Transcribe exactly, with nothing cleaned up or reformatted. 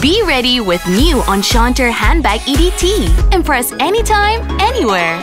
Be ready with new Enchanteur Handbag E D T. Impress anytime, anywhere.